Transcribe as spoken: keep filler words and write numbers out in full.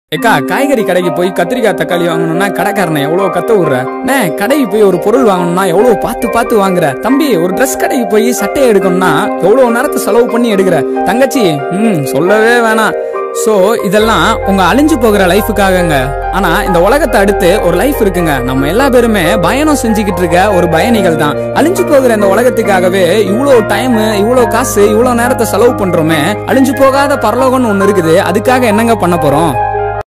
ஏக்கா காய்கறி கடைக்கு போய் கத்திரிக்காய் தக்காளி வாங்கணும்னா கடைக்காரனை எவ்வளவு கத்த விடுற? நே கடைக்கு போய் ஒரு பொருள் வாங்கணும்னா எவ்வளவு பார்த்து பார்த்து வாங்குற? தம்பி ஒரு ட்ரெஸ் கடைக்கு போய் சட்டையை எடுக்கணும்னா எவ்வளவு நேரத்தை செலவு பண்ணி எடுக்கிற? தங்கச்சி ம் சொல்லவே வேணாம். சோ இதெல்லாம் உங்க அழிஞ்சு போகிற லைஃபுக்காகங்க. ஆனா இந்த உலகத்தை அடுத்து ஒரு லைஃப் இருக்குங்க. நம்ம எல்லா பேருமே பயணம் செஞ்சுக்கிட்டு இருக்க ஒரு பயணிகள் தான். அழிஞ்சு போகிற இந்த உலகத்துக்காகவே இவ்வளவு டைம், இவ்வளவு காசு, இவ்வளவு நேரத்தை செலவு பண்றோமே. அழிஞ்சு போகாத பரலோகம்னு ஒண்ணு இருக்குது. அதுக்காக என்னங்க பண்ண போறோம்?